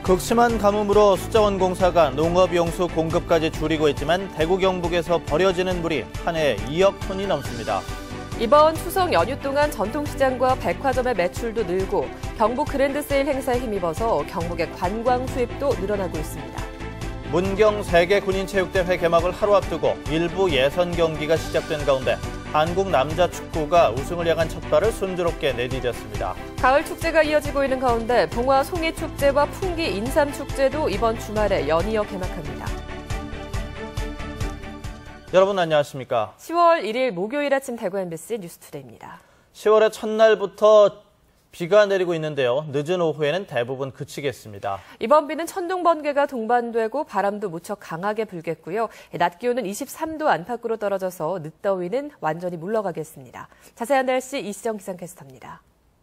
극심한 가뭄으로 수자원공사가 농업용수 공급까지 줄이고 있지만 대구 경북에서 버려지는 물이 한 해에 2억 톤이 넘습니다. 이번 추석 연휴 동안 전통시장과 백화점의 매출도 늘고 경북 그랜드세일 행사에 힘입어서 경북의 관광 수입도 늘어나고 있습니다. 문경 세계군인체육대회 개막을 하루 앞두고 일부 예선 경기가 시작된 가운데 한국 남자축구가 우승을 향한 첫발을 순조롭게 내디뎠습니다. 가을 축제가 이어지고 있는 가운데 봉화 송이축제와 풍기 인삼축제도 이번 주말에 연이어 개막합니다. 여러분 안녕하십니까? 10월 1일 목요일 아침 대구 MBC 뉴스투데이입니다. 10월의 첫날부터 비가 내리고 있는데요. 늦은 오후에는 대부분 그치겠습니다. 이번 비는 천둥, 번개가 동반되고 바람도 무척 강하게 불겠고요. 낮 기온은 23도 안팎으로 떨어져서 늦더위는 완전히 물러가겠습니다. 자세한 날씨 이시정 기상캐스터입니다.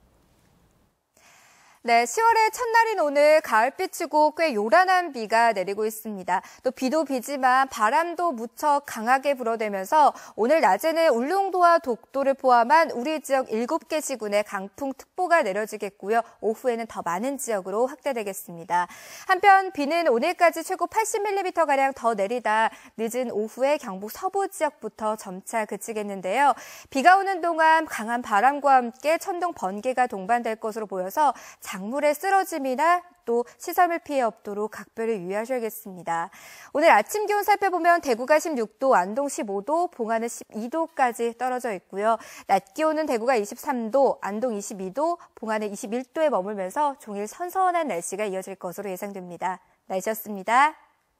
네, 10월의 첫날인 오늘 가을빛이고 꽤 요란한 비가 내리고 있습니다. 또 비도 비지만 바람도 무척 강하게 불어대면서 오늘 낮에는 울릉도와 독도를 포함한 우리 지역 7개 시군에 강풍특보가 내려지겠고요. 오후에는 더 많은 지역으로 확대되겠습니다. 한편 비는 오늘까지 최고 80mm가량 더 내리다 늦은 오후에 경북 서부 지역부터 점차 그치겠는데요. 비가 오는 동안 강한 바람과 함께 천둥, 번개가 동반될 것으로 보여서 작물의 쓰러짐이나 또 시설물 피해 없도록 각별히 유의하셔야겠습니다. 오늘 아침 기온 살펴보면 대구가 16도, 안동 15도, 봉화는 12도까지 떨어져 있고요. 낮 기온은 대구가 23도, 안동 22도, 봉화는 21도에 머물면서 종일 선선한 날씨가 이어질 것으로 예상됩니다. 날씨였습니다.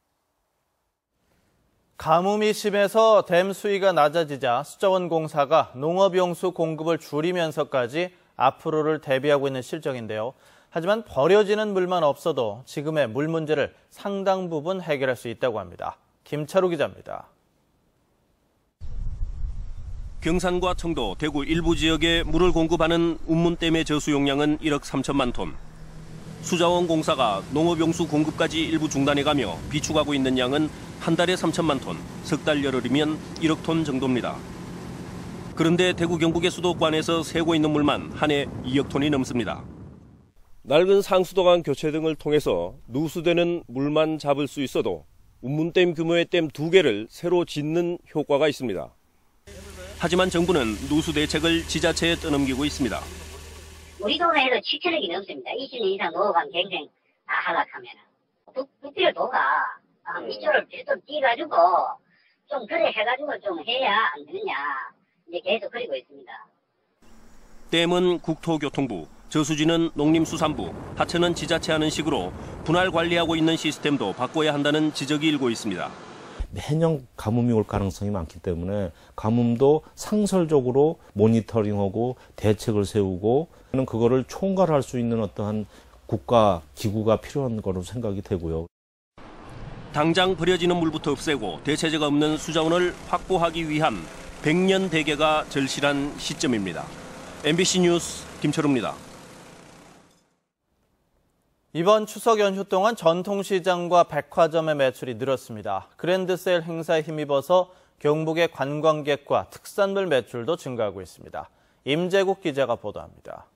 가뭄이 심해서 댐 수위가 낮아지자 수자원공사가 농업용수 공급을 줄이면서까지 앞으로를 대비하고 있는 실정인데요. 하지만 버려지는 물만 없어도 지금의 물 문제를 상당 부분 해결할 수 있다고 합니다. 김철우 기자입니다. 경산과 청도, 대구 일부 지역에 물을 공급하는 운문댐의 저수 용량은 1억 3천만 톤. 수자원공사가 농업용수 공급까지 일부 중단해가며 비축하고 있는 양은 한 달에 3천만 톤, 석 달 열흘이면 1억 톤 정도입니다. 그런데 대구 경북의 수도관에서 새고 있는 물만 한 해 2억 톤이 넘습니다. 낡은 상수도관 교체 등을 통해서 누수되는 물만 잡을 수 있어도 운문댐 규모의 댐 2개를 새로 짓는 효과가 있습니다. 하지만 정부는 누수 대책을 지자체에 떠넘기고 있습니다. 우리 동네에도 7천억이 넘습니다. 20년 이상 노후관 갱생 다 하락하면. 국비료도가 밑줄을 좀 띄가지고 좀 그래 해가지고 좀 해야 안 되느냐. 이제 계속 그리고 있습니다. 댐은 국토교통부, 저수지는 농림수산부, 하천은 지자체 하는 식으로 분할 관리하고 있는 시스템도 바꿔야 한다는 지적이 일고 있습니다. 매년 가뭄이 올 가능성이 많기 때문에 가뭄도 상설적으로 모니터링하고 대책을 세우고 그거를 총괄할 수 있는 어떠한 국가 기구가 필요한 거로 생각이 되고요. 당장 버려지는 물부터 없애고 대체제가 없는 수자원을 확보하기 위한 100년 대계가 절실한 시점입니다. MBC 뉴스 김철우입니다. 이번 추석 연휴 동안 전통시장과 백화점의 매출이 늘었습니다. 그랜드세일 행사에 힘입어서 경북의 관광객과 특산물 매출도 증가하고 있습니다. 임재국 기자가 보도합니다.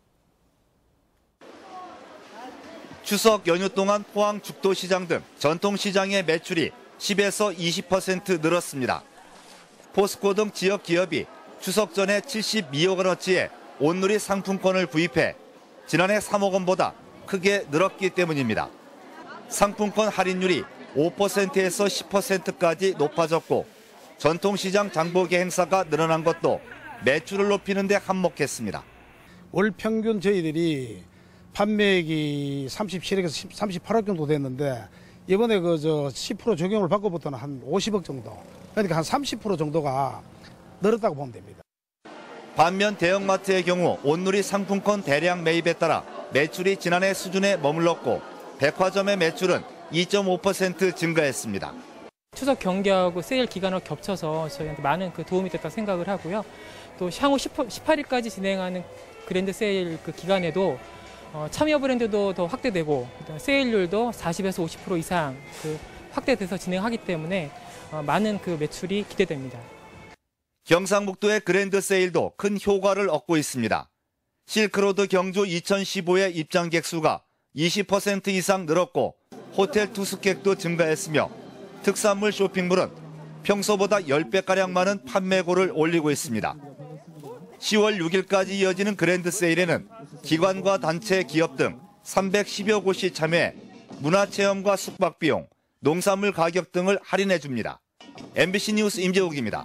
추석 연휴 동안 포항 죽도시장 등 전통시장의 매출이 10에서 20% 늘었습니다. 포스코 등 지역 기업이 추석 전에 72억 원어치의 온누리 상품권을 구입해 지난해 3억 원보다 크게 늘었기 때문입니다. 상품권 할인율이 5%에서 10%까지 높아졌고 전통시장 장보기 행사가 늘어난 것도 매출을 높이는 데 한몫했습니다. 월 평균 저희들이 판매액이 37억에서 38억 정도 됐는데 이번에 10% 적용을 받고부터는 한 50억 정도. 그러니까 한 30% 정도가 늘었다고 보면 됩니다. 반면 대형마트의 경우 온누리 상품권 대량 매입에 따라 매출이 지난해 수준에 머물렀고 백화점의 매출은 2.5% 증가했습니다. 추석 경기하고 세일 기간을 겹쳐서 저희한테 많은 도움이 됐다고 생각을 하고요. 또 향후 18일까지 진행하는 그랜드 세일 기간에도 참여 브랜드도 더 확대되고 세일률도 40에서 50% 이상 확대돼서 진행하기 때문에 많은 매출이 기대됩니다. 경상북도의 그랜드 세일도 큰 효과를 얻고 있습니다. 실크로드 경주 2015의 입장객 수가 20% 이상 늘었고 호텔 투숙객도 증가했으며 특산물 쇼핑몰은 평소보다 10배가량 많은 판매고를 올리고 있습니다. 10월 6일까지 이어지는 그랜드 세일에는 기관과 단체, 기업 등 310여 곳이 참여해 문화체험과 숙박비용, 농산물 가격 등을 할인해 줍니다. MBC 뉴스 임재욱입니다.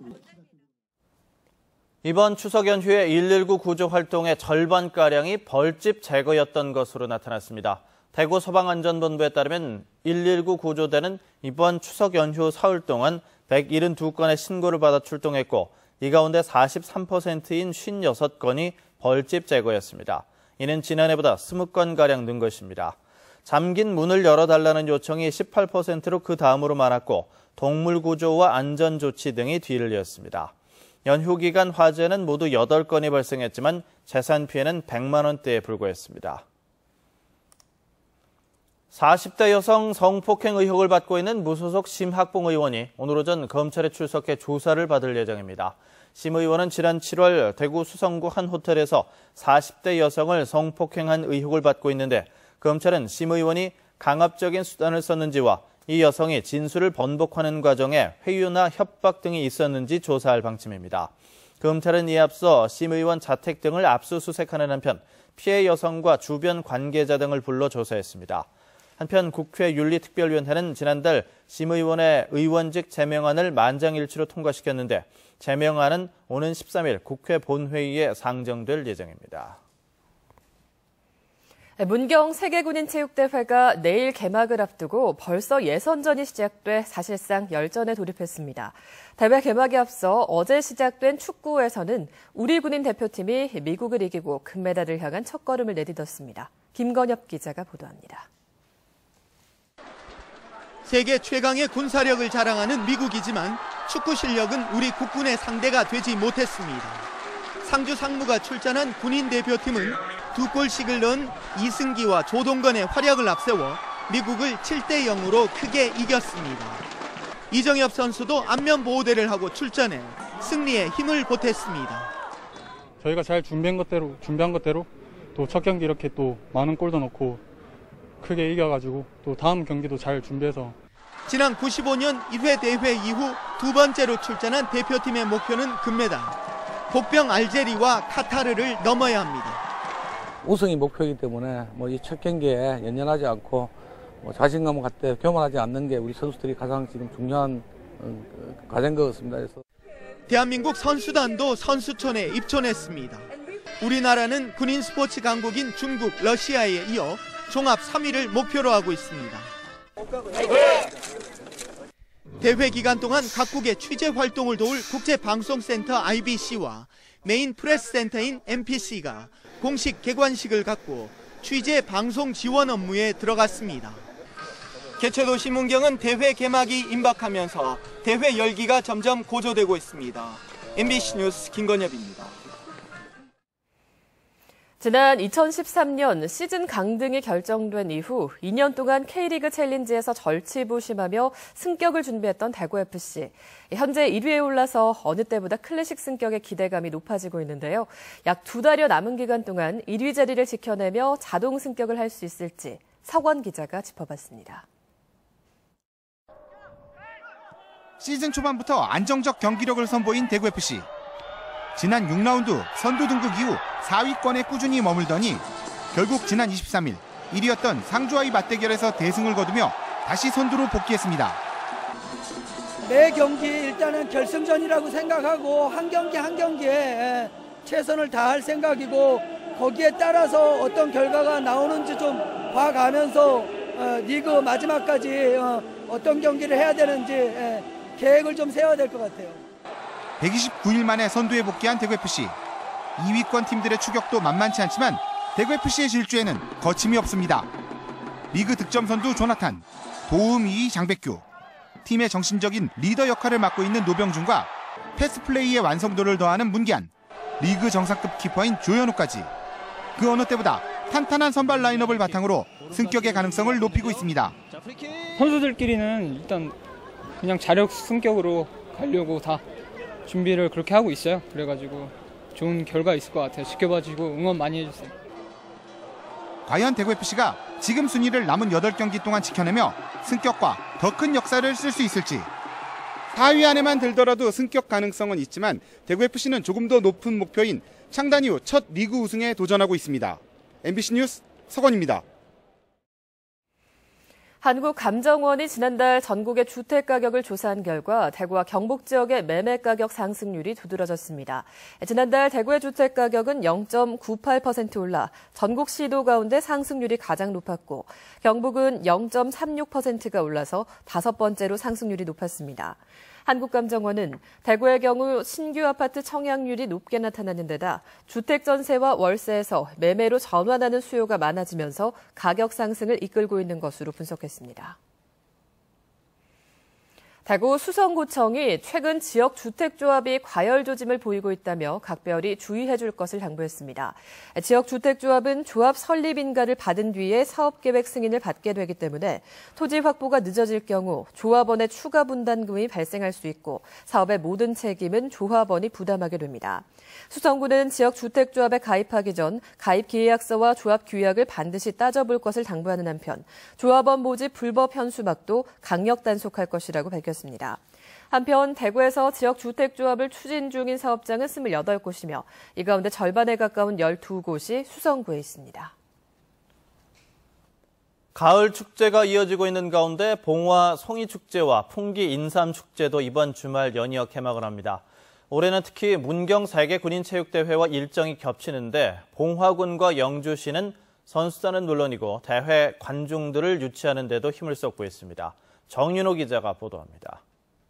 이번 추석 연휴에 119 구조 활동의 절반가량이 벌집 제거였던 것으로 나타났습니다. 대구 소방안전본부에 따르면 119 구조대는 이번 추석 연휴 사흘 동안 172건의 신고를 받아 출동했고 이 가운데 43%인 56건이 벌집 제거였습니다. 이는 지난해보다 20건가량 는 것입니다. 잠긴 문을 열어달라는 요청이 18%로 그 다음으로 많았고 동물 구조와 안전조치 등이 뒤를 이었습니다. 연휴 기간 화재는 모두 8건이 발생했지만 재산 피해는 100만 원대에 불과했습니다. 40대 여성 성폭행 의혹을 받고 있는 무소속 심학봉 의원이 오늘 오전 검찰에 출석해 조사를 받을 예정입니다. 심 의원은 지난 7월 대구 수성구 한 호텔에서 40대 여성을 성폭행한 의혹을 받고 있는데 검찰은 심 의원이 강압적인 수단을 썼는지와 이 여성이 진술을 번복하는 과정에 회유나 협박 등이 있었는지 조사할 방침입니다. 검찰은 이에 앞서 심 의원 자택 등을 압수수색하는 한편 피해 여성과 주변 관계자 등을 불러 조사했습니다. 한편 국회 윤리특별위원회는 지난달 심 의원의 의원직 제명안을 만장일치로 통과시켰는데 제명안은 오는 13일 국회 본회의에 상정될 예정입니다. 문경 세계군인체육대회가 내일 개막을 앞두고 벌써 예선전이 시작돼 사실상 열전에 돌입했습니다. 대회 개막에 앞서 어제 시작된 축구에서는 우리 군인 대표팀이 미국을 이기고 금메달을 향한 첫걸음을 내딛었습니다. 김건엽 기자가 보도합니다. 세계 최강의 군사력을 자랑하는 미국이지만 축구 실력은 우리 국군의 상대가 되지 못했습니다. 상주 상무가 출전한 군인 대표팀은 2골씩을 넣은 이승기와 조동건의 활약을 앞세워 미국을 7대0으로 크게 이겼습니다. 이정엽 선수도 안면 보호대를 하고 출전해 승리에 힘을 보탰습니다. 저희가 잘 준비한 것대로 또 첫 경기 이렇게 또 많은 골도 넣고 크게 이겨가지고 또 다음 경기도 잘 준비해서. 지난 95년 1회 대회 이후 두 번째로 출전한 대표팀의 목표는 금메달. 복병 알제리와 카타르를 넘어야 합니다. 우승이 목표이기 때문에 이 첫 경기에 연연하지 않고 자신감을 갖되 교만하지 않는 게 우리 선수들이 가장 지금 중요한 과제인 것 같습니다. 그래서 대한민국 선수단도 선수촌에 입촌했습니다. 우리나라는 군인 스포츠 강국인 중국, 러시아에 이어 종합 3위를 목표로 하고 있습니다. 대회 기간 동안 각국의 취재 활동을 도울 국제방송센터 IBC와 메인 프레스센터인 MPC가 공식 개관식을 갖고 취재 방송 지원 업무에 들어갔습니다. 개최도시 문경은 대회 개막이 임박하면서 대회 열기가 점점 고조되고 있습니다. MBC 뉴스 김건엽입니다. 지난 2013년 시즌 강등이 결정된 이후 2년 동안 K리그 챌린지에서 절치부심하며 승격을 준비했던 대구FC. 현재 1위에 올라서 어느 때보다 클래식 승격의 기대감이 높아지고 있는데요. 약 2달여 남은 기간 동안 1위 자리를 지켜내며 자동 승격을 할 수 있을지 서권 기자가 짚어봤습니다. 시즌 초반부터 안정적 경기력을 선보인 대구FC. 지난 6라운드 선두 등극 이후 4위권에 꾸준히 머물더니 결국 지난 23일 1위였던 상주와의 맞대결에서 대승을 거두며 다시 선두로 복귀했습니다. 매 경기 일단은 결승전이라고 생각하고 한 경기 한 경기에 최선을 다할 생각이고 거기에 따라서 어떤 결과가 나오는지 좀 봐가면서 리그 마지막까지 어떤 경기를 해야 되는지 계획을 좀 세워야 될 것 같아요. 129일 만에 선두에 복귀한 대구FC. 2위권 팀들의 추격도 만만치 않지만 대구FC의 질주에는 거침이 없습니다. 리그 득점 선두 조나탄, 도움 2위 장백규, 팀의 정신적인 리더 역할을 맡고 있는 노병준과 패스 플레이의 완성도를 더하는 문기한, 리그 정상급 키퍼인 조현우까지 그 어느 때보다 탄탄한 선발 라인업을 바탕으로 승격의 가능성을 높이고 있습니다. 선수들끼리는 일단 그냥 자력 승격으로 가려고 다 준비를 그렇게 하고 있어요. 그래가지고 좋은 결과 있을 것 같아요. 지켜봐주시고 응원 많이 해주세요. 과연 대구FC가 지금 순위를 남은 8경기 동안 지켜내며 승격과 더 큰 역사를 쓸 수 있을지. 4위 안에만 들더라도 승격 가능성은 있지만 대구FC는 조금 더 높은 목표인 창단 이후 첫 리그 우승에 도전하고 있습니다. MBC 뉴스 서건입니다. 한국감정원이 지난달 전국의 주택가격을 조사한 결과 대구와 경북 지역의 매매가격 상승률이 두드러졌습니다. 지난달 대구의 주택가격은 0.98% 올라 전국 시도 가운데 상승률이 가장 높았고 경북은 0.36%가 올라서 5번째로 상승률이 높았습니다. 한국감정원은 대구의 경우 신규 아파트 청약률이 높게 나타나는 데다 주택 전세와 월세에서 매매로 전환하는 수요가 많아지면서 가격 상승을 이끌고 있는 것으로 분석했습니다. 대구 수성구청이 최근 지역 주택조합이 과열 조짐을 보이고 있다며 각별히 주의해 줄 것을 당부했습니다. 지역 주택조합은 조합 설립 인가를 받은 뒤에 사업계획 승인을 받게 되기 때문에 토지 확보가 늦어질 경우 조합원의 추가 분담금이 발생할 수 있고 사업의 모든 책임은 조합원이 부담하게 됩니다. 수성구는 지역 주택조합에 가입하기 전 가입 계약서와 조합 규약을 반드시 따져볼 것을 당부하는 한편 조합원 모집 불법 현수막도 강력 단속할 것이라고 밝혔습니다. 한편 대구에서 지역 주택조합을 추진 중인 사업장은 28곳이며 이 가운데 절반에 가까운 12곳이 수성구에 있습니다. 가을 축제가 이어지고 있는 가운데 봉화 송이축제와 풍기 인삼축제도 이번 주말 연이어 개막을 합니다. 올해는 특히 문경 세계군인체육대회와 일정이 겹치는데 봉화군과 영주시는 선수단은 물론이고 대회 관중들을 유치하는 데도 힘을 쏟고 있습니다. 정윤호 기자가 보도합니다.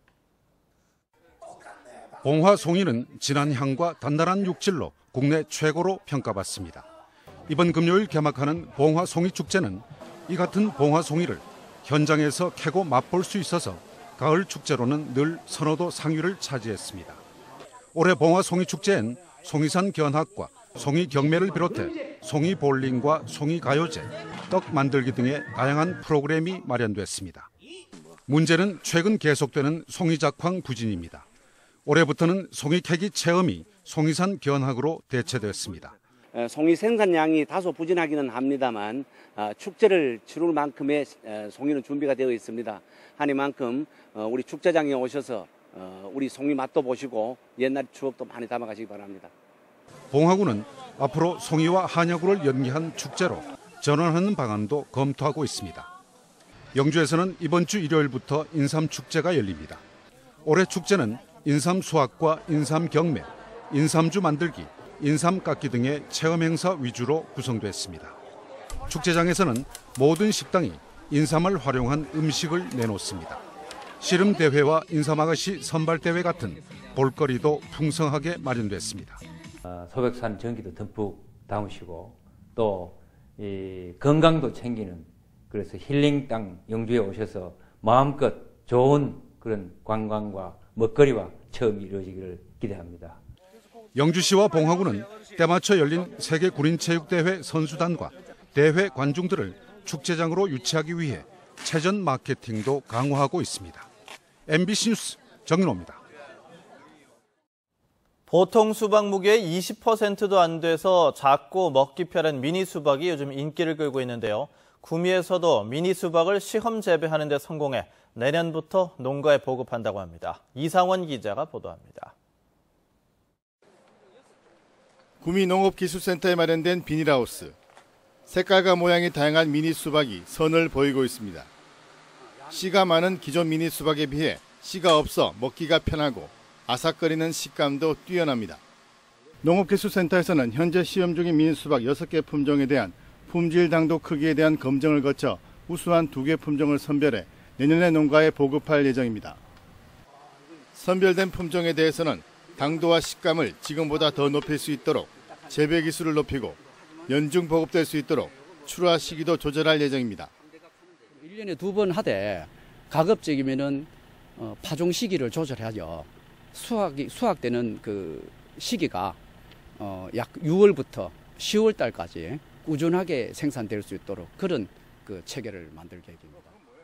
봉화 송이는 진한 향과 단단한 육질로 국내 최고로 평가받습니다. 이번 금요일 개막하는 봉화 송이 축제는 이 같은 봉화 송이를 현장에서 캐고 맛볼 수 있어서 가을 축제로는 늘 선호도 상위를 차지했습니다. 올해 봉화 송이 축제엔 송이산 견학과 송이 경매를 비롯해 송이 볼링과 송이 가요제, 떡 만들기 등의 다양한 프로그램이 마련됐습니다. 문제는 최근 계속되는 송이 작황 부진입니다. 올해부터는 송이 캐기 체험이 송이산 견학으로 대체됐습니다. 송이 생산량이 다소 부진하기는 합니다만 축제를 치룰 만큼의 송이는 준비가 되어 있습니다. 하니만큼 우리 축제장에 오셔서 우리 송이 맛도 보시고 옛날 추억도 많이 담아가시기 바랍니다. 봉화구는 앞으로 송이와 한야구를 연계한 축제로 전환하는 방안도 검토하고 있습니다. 영주에서는 이번 주 일요일부터 인삼축제가 열립니다. 올해 축제는 인삼 수확과 인삼 경매, 인삼주 만들기, 인삼 깎기 등의 체험 행사 위주로 구성됐습니다. 축제장에서는 모든 식당이 인삼을 활용한 음식을 내놓습니다. 씨름 대회와 인삼 아가씨 선발 대회 같은 볼거리도 풍성하게 마련됐습니다. 소백산 전기도 듬뿍 담으시고 또 이 건강도 챙기는 그래서 힐링 땅 영주에 오셔서 마음껏 좋은 그런 관광과 먹거리와 체험이 이루어지기를 기대합니다. 영주시와 봉화구는 때맞춰 열린 세계군인체육대회 선수단과 대회 관중들을 축제장으로 유치하기 위해 체전 마케팅도 강화하고 있습니다. MBC 뉴스 정윤호입니다. 보통 수박 무게의 20%도 안 돼서 작고 먹기 편한 미니 수박이 요즘 인기를 끌고 있는데요. 구미에서도 미니 수박을 시험 재배하는 데 성공해 내년부터 농가에 보급한다고 합니다. 이상원 기자가 보도합니다. 구미 농업기술센터에 마련된 비닐하우스. 색깔과 모양이 다양한 미니 수박이 선을 보이고 있습니다. 씨가 많은 기존 미니 수박에 비해 씨가 없어 먹기가 편하고 아삭거리는 식감도 뛰어납니다. 농업기술센터에서는 현재 시험 중인 미니 수박 6개 품종에 대한 품질, 당도, 크기에 대한 검증을 거쳐 우수한 2개 품종을 선별해 내년에 농가에 보급할 예정입니다. 선별된 품종에 대해서는 당도와 식감을 지금보다 더 높일 수 있도록 재배 기술을 높이고 연중 보급될 수 있도록 출하 시기도 조절할 예정입니다. 1년에 2번 하되 가급적이면은 파종 시기를 조절하죠. 수확되는 그 시기가 약 6월부터 10월 달까지 꾸준하게 생산될 수 있도록 그런 그 체계를 만들 계획입니다.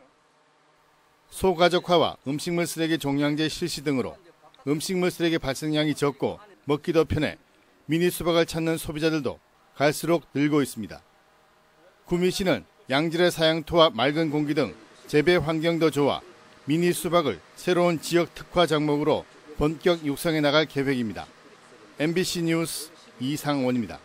소가족화와 음식물 쓰레기 종량제 실시 등으로 음식물 쓰레기 발생량이 적고 먹기도 편해 미니 수박을 찾는 소비자들도 갈수록 늘고 있습니다. 구미시는 양질의 사양토와 맑은 공기 등 재배 환경도 좋아 미니 수박을 새로운 지역 특화 작목으로 본격 육성해 나갈 계획입니다. MBC 뉴스 이상원입니다.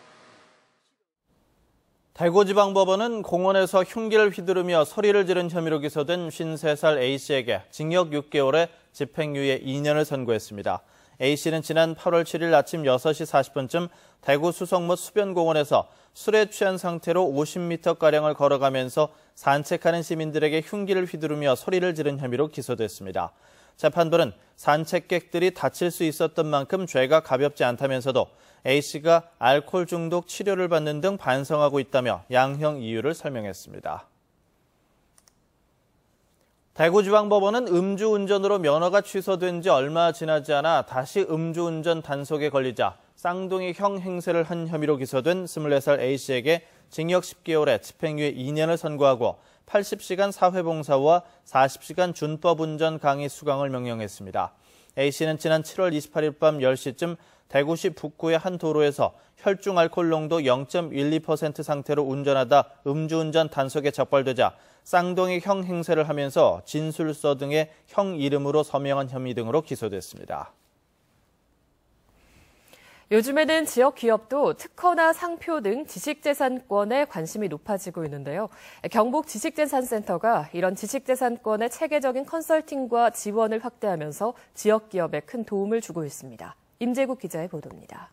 대구지방법원은 공원에서 흉기를 휘두르며 소리를 지른 혐의로 기소된 53살 A씨에게 징역 6개월에 집행유예 2년을 선고했습니다. A씨는 지난 8월 7일 아침 6시 40분쯤 대구 수성무 수변공원에서 술에 취한 상태로 50m가량을 걸어가면서 산책하는 시민들에게 흉기를 휘두르며 소리를 지른 혐의로 기소됐습니다. 재판부는 산책객들이 다칠 수 있었던 만큼 죄가 가볍지 않다면서도 A씨가 알코올 중독 치료를 받는 등 반성하고 있다며 양형 이유를 설명했습니다. 대구지방법원은 음주운전으로 면허가 취소된 지 얼마 지나지 않아 다시 음주운전 단속에 걸리자 쌍둥이 형 행세를 한 혐의로 기소된 24살 A씨에게 징역 10개월에 집행유예 2년을 선고하고 80시간 사회봉사와 40시간 준법운전 강의 수강을 명령했습니다. A씨는 지난 7월 28일 밤 10시쯤 대구시 북구의 한 도로에서 혈중 알코올 농도 0.12% 상태로 운전하다 음주운전 단속에 적발되자 쌍둥이 형 행세를 하면서 진술서 등의 형 이름으로 서명한 혐의 등으로 기소됐습니다. 요즘에는 지역 기업도 특허나 상표 등 지식재산권에 관심이 높아지고 있는데요. 경북 지식재산센터가 이런 지식재산권의 체계적인 컨설팅과 지원을 확대하면서 지역 기업에 큰 도움을 주고 있습니다. 임재국 기자의 보도입니다.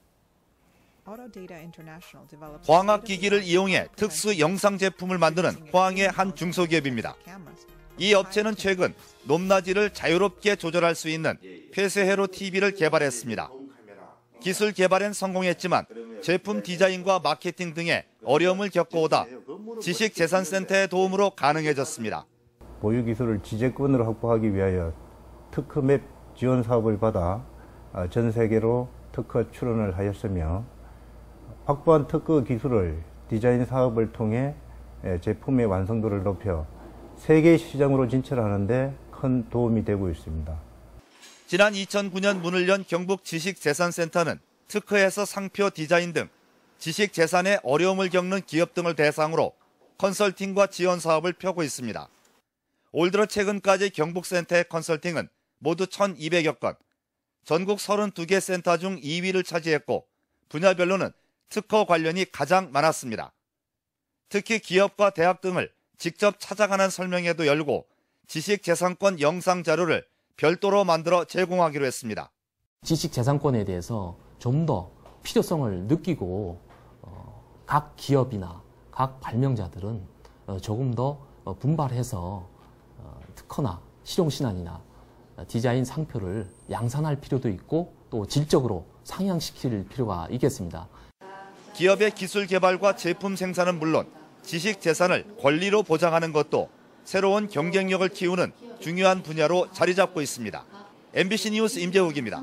광학기기를 이용해 특수 영상 제품을 만드는 포항의 한 중소기업입니다. 이 업체는 최근 높낮이를 자유롭게 조절할 수 있는 폐쇄회로 TV를 개발했습니다. 기술 개발엔 성공했지만 제품 디자인과 마케팅 등의 어려움을 겪어오다 지식재산센터의 도움으로 가능해졌습니다. 보유 기술을 지재권으로 확보하기 위하여 특허맵 지원 사업을 받아 전 세계로 특허 출원을 하였으며 확보한 특허 기술을 디자인 사업을 통해 제품의 완성도를 높여 세계 시장으로 진출하는 데 큰 도움이 되고 있습니다. 지난 2009년 문을 연 경북 지식재산센터는 특허에서 상표 디자인 등 지식재산에 어려움을 겪는 기업 등을 대상으로 컨설팅과 지원 사업을 펴고 있습니다. 올 들어 최근까지 경북센터의 컨설팅은 모두 1,200여 건, 전국 32개 센터 중 2위를 차지했고 분야별로는 특허 관련이 가장 많았습니다. 특히 기업과 대학 등을 직접 찾아가는 설명회도 열고 지식재산권 영상 자료를 별도로 만들어 제공하기로 했습니다. 지식재산권에 대해서 좀 더 필요성을 느끼고 각 기업이나 각 발명자들은 조금 더 분발해서 특허나 실용신안이나 디자인 상표를 양산할 필요도 있고 또 질적으로 상향시킬 필요가 있겠습니다. 기업의 기술 개발과 제품 생산은 물론 지식재산을 권리로 보장하는 것도 새로운 경쟁력을 키우는 중요한 분야로 자리 잡고 있습니다. MBC 뉴스 임재욱입니다.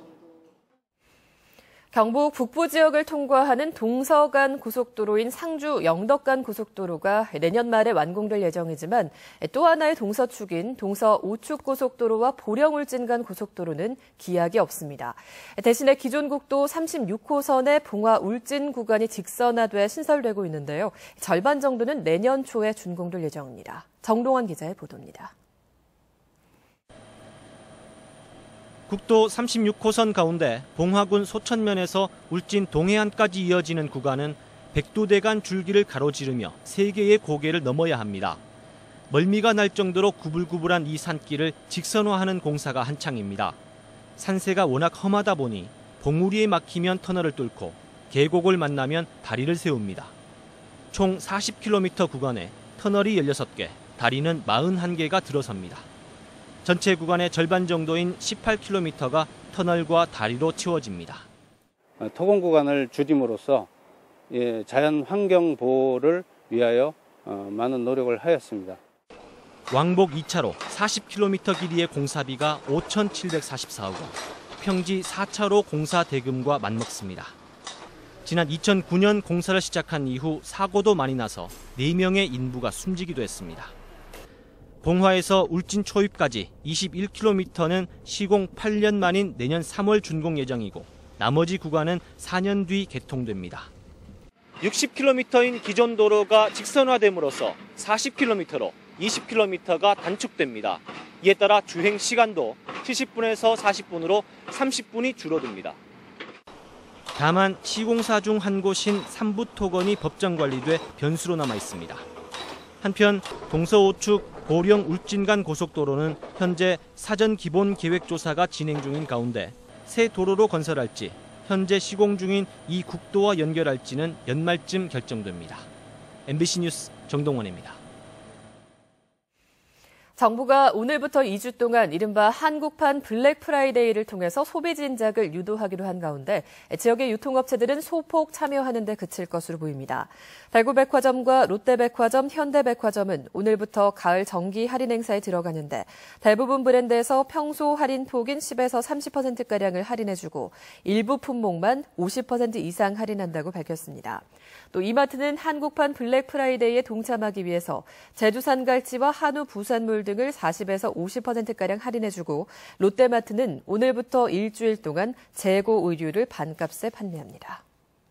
경북 북부 지역을 통과하는 동서간 고속도로인 상주 영덕간 고속도로가 내년 말에 완공될 예정이지만 또 하나의 동서축인 동서 오축 고속도로와 보령울진간 고속도로는 기약이 없습니다. 대신에 기존 국도 36호선의 봉화 울진 구간이 직선화돼 신설되고 있는데요. 절반 정도는 내년 초에 준공될 예정입니다. 정동환 기자의 보도입니다. 국도 36호선 가운데 봉화군 소천면에서 울진 동해안까지 이어지는 구간은 백두대간 줄기를 가로지르며 3개의 고개를 넘어야 합니다. 멀미가 날 정도로 구불구불한 이 산길을 직선화하는 공사가 한창입니다. 산세가 워낙 험하다 보니 봉우리에 막히면 터널을 뚫고 계곡을 만나면 다리를 세웁니다. 총 40km 구간에 터널이 16개, 다리는 41개가 들어섭니다. 전체 구간의 절반 정도인 18km가 터널과 다리로 채워집니다. 토공 구간을 줄임으로써 자연 환경 보호를 위하여 많은 노력을 하였습니다. 왕복 2차로 40km 길이의 공사비가 5,744억 원, 평지 4차로 공사 대금과 맞먹습니다. 지난 2009년 공사를 시작한 이후 사고도 많이 나서 4명의 인부가 숨지기도 했습니다. 봉화에서 울진 초입까지 21km는 시공 8년 만인 내년 3월 준공 예정이고 나머지 구간은 4년 뒤 개통됩니다. 60km인 기존 도로가 직선화됨으로써 40km로 20km가 단축됩니다. 이에 따라 주행 시간도 70분에서 40분으로 30분이 줄어듭니다. 다만 시공사 중 한 곳인 삼부토건이 법정 관리돼 변수로 남아 있습니다. 한편 동서우측 보령 울진 간 고속도로는 현재 사전 기본 계획 조사가 진행 중인 가운데 새 도로로 건설할지 현재 시공 중인 이 국도와 연결할지는 연말쯤 결정됩니다. MBC 뉴스 정동원입니다. 정부가 오늘부터 2주 동안 이른바 한국판 블랙 프라이데이를 통해서 소비 진작을 유도하기로 한 가운데 지역의 유통업체들은 소폭 참여하는 데 그칠 것으로 보입니다. 대구백화점과 롯데백화점, 현대백화점은 오늘부터 가을 정기 할인 행사에 들어가는데 대부분 브랜드에서 평소 할인 폭인 10에서 30%가량을 할인해주고 일부 품목만 50% 이상 할인한다고 밝혔습니다. 또 이마트는 한국판 블랙 프라이데이에 동참하기 위해서 제주산 갈치와 한우 부산물 등을 40에서 50%가량 할인해주고 롯데마트는 오늘부터 일주일 동안 재고 의류를 반값에 판매합니다.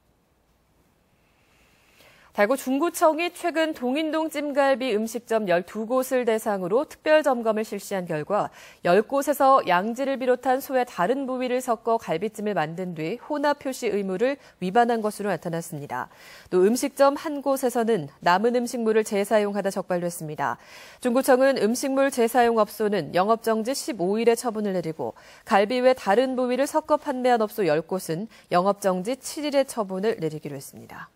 대구 중구청이 최근 동인동 찜갈비 음식점 12곳을 대상으로 특별 점검을 실시한 결과 10곳에서 양지를 비롯한 소의 다른 부위를 섞어 갈비찜을 만든 뒤 혼합 표시 의무를 위반한 것으로 나타났습니다. 또 음식점 한 곳에서는 남은 음식물을 재사용하다 적발됐습니다. 중구청은 음식물 재사용업소는 영업정지 15일의 처분을 내리고 갈비 외 다른 부위를 섞어 판매한 업소 10곳은 영업정지 7일의 처분을 내리기로 했습니다.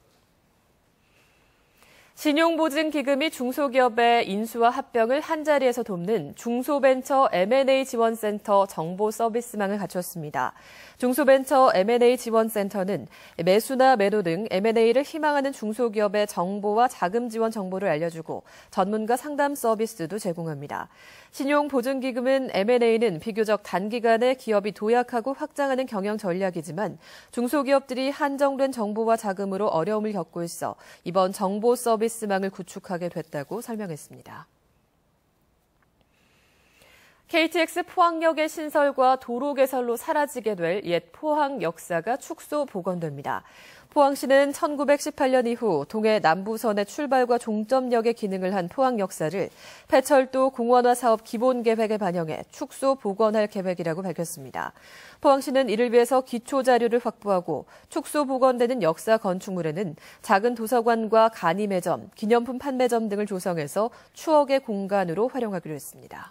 신용보증기금이 중소기업의 인수와 합병을 한자리에서 돕는 중소벤처 M&A 지원센터 정보서비스망을 갖췄습니다. 중소벤처 M&A 지원센터는 매수나 매도 등 M&A를 희망하는 중소기업의 정보와 자금 지원 정보를 알려주고 전문가 상담 서비스도 제공합니다. 신용보증기금은 M&A는 비교적 단기간에 기업이 도약하고 확장하는 경영 전략이지만 중소기업들이 한정된 정보와 자금으로 어려움을 겪고 있어 이번 정보 서비스망을 구축하게 됐다고 설명했습니다. KTX 포항역의 신설과 도로 개설로 사라지게 될 옛 포항 역사가 축소 복원됩니다. 포항시는 1918년 이후 동해 남부선의 출발과 종점역의 기능을 한 포항 역사를 폐철도 공원화 사업 기본계획에 반영해 축소 복원할 계획이라고 밝혔습니다. 포항시는 이를 위해서 기초 자료를 확보하고 축소 복원되는 역사 건축물에는 작은 도서관과 간이 매점, 기념품 판매점 등을 조성해서 추억의 공간으로 활용하기로 했습니다.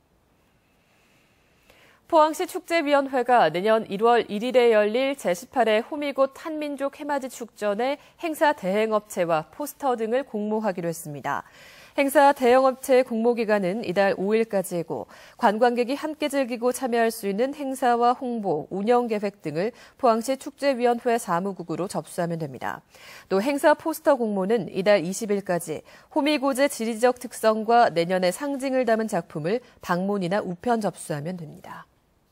포항시 축제위원회가 내년 1월 1일에 열릴 제18회 호미곶 한민족 해맞이 축전의 행사 대행업체와 포스터 등을 공모하기로 했습니다. 행사 대형업체의 공모기간은 이달 5일까지이고 관광객이 함께 즐기고 참여할 수 있는 행사와 홍보, 운영 계획 등을 포항시 축제위원회 사무국으로 접수하면 됩니다. 또 행사 포스터 공모는 이달 20일까지 호미곶의 지리적 특성과 내년의 상징을 담은 작품을 방문이나 우편 접수하면 됩니다.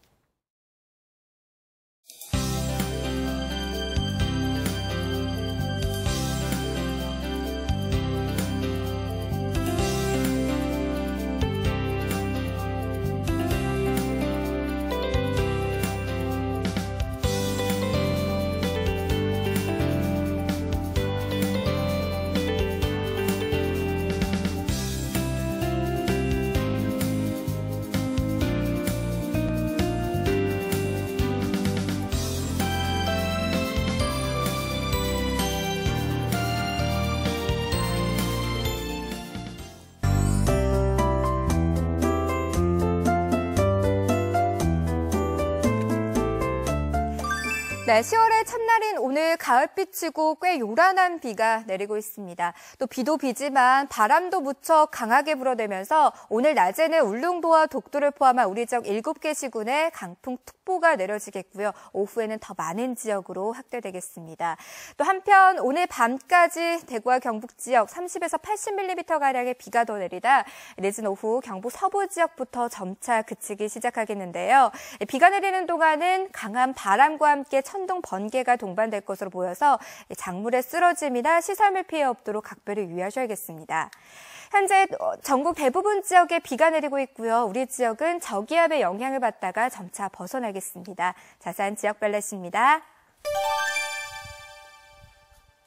네, 10월의 첫날인 오늘 가을빛이고 꽤 요란한 비가 내리고 있습니다. 또 비도 비지만 바람도 무척 강하게 불어대면서 오늘 낮에는 울릉도와 독도를 포함한 우리 지역 7개 시군에 강풍특보가 내려지겠고요. 오후에는 더 많은 지역으로 확대되겠습니다. 또 한편 오늘 밤까지 대구와 경북 지역 30에서 80mm가량의 비가 더 내리다 늦은 오후 경북 서부 지역부터 점차 그치기 시작하겠는데요. 비가 내리는 동안은 강한 바람과 함께 천둥 번개가 동반될 것으로 보여서 작물의 쓰러짐이나 시설물 피해 없도록 각별히 유의하셔야겠습니다. 현재 전국 대부분 지역에 비가 내리고 있고요. 우리 지역은 저기압의 영향을 받다가 점차 벗어나겠습니다. 자세한 지역 발레시입니다.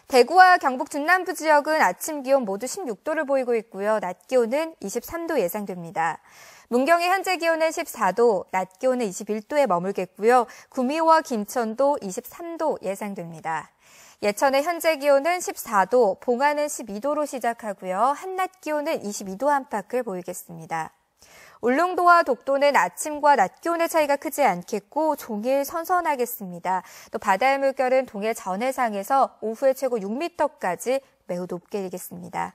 대구와 경북 중남부 지역은 아침 기온 모두 16도를 보이고 있고요. 낮 기온은 23도 예상됩니다. 문경의 현재 기온은 14도, 낮 기온은 21도에 머물겠고요. 구미와 김천도 23도 예상됩니다. 예천의 현재 기온은 14도, 봉화는 12도로 시작하고요. 한낮 기온은 22도 안팎을 보이겠습니다. 울릉도와 독도는 아침과 낮 기온의 차이가 크지 않겠고 종일 선선하겠습니다. 또 바다의 물결은 동해 전해상에서 오후에 최고 6m까지 매우 높게 일겠습니다.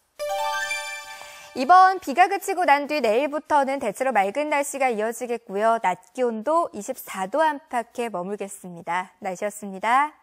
이번 비가 그치고 난 뒤 내일부터는 대체로 맑은 날씨가 이어지겠고요. 낮 기온도 24도 안팎에 머물겠습니다. 날씨였습니다.